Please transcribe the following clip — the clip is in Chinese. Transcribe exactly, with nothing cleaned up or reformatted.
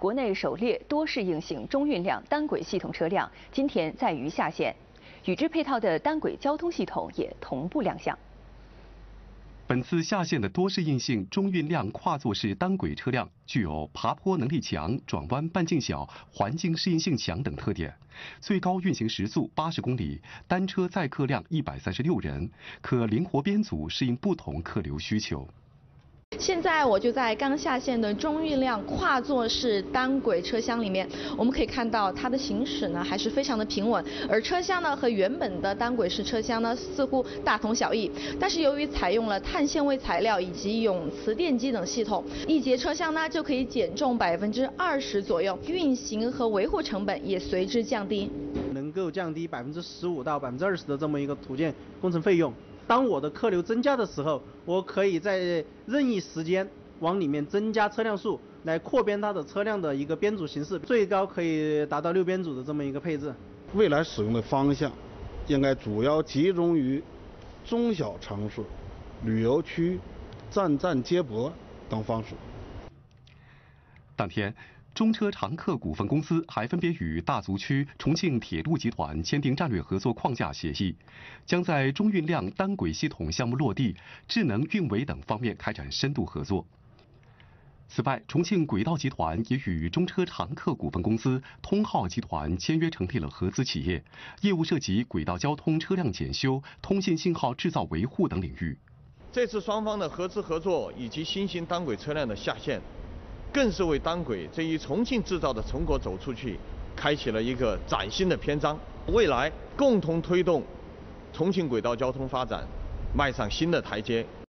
国内首列多适应性中运量单轨系统车辆今天在渝下线，与之配套的单轨交通系统也同步亮相。 本次下线的多适应性中运量跨座式单轨车辆具有爬坡能力强、转弯半径小、环境适应性强等特点，最高运行时速八十公里，单车载客量一百三十六人，可灵活编组适应不同客流需求。 现在我就在刚下线的中运量跨座式单轨车厢里面，我们可以看到它的行驶呢还是非常的平稳，而车厢呢和原本的单轨式车厢呢似乎大同小异，但是由于采用了碳纤维材料以及永磁电机等系统，一节车厢呢就可以减重百分之二十左右，运行和维护成本也随之降低， 能够降低百分之十五到百分之二十的这么一个土建工程费用。 当我的客流增加的时候，我可以在任意时间往里面增加车辆数，来扩编它的车辆的一个编组形式，最高可以达到六编组的这么一个配置。 未来使用的方向应该主要集中于中小城市、旅游区、站站接驳等方式。 当天。 中车常客股份公司还分别与大足区重庆铁路集团签订战略合作框架协议，将在中运量单轨系统项目落地、智能运维等方面开展深度合作。此外，重庆轨道集团也与中车常客股份公司、通浩集团签约成立了合资企业，业务涉及轨道交通车辆检修、通信信号制造维护等领域。 这次双方的合资合作以及新型单轨车辆的下线。 更是为单轨这一重庆制造的成果走出去，开启了一个崭新的篇章。未来共同推动重庆轨道交通发展迈上新的台阶。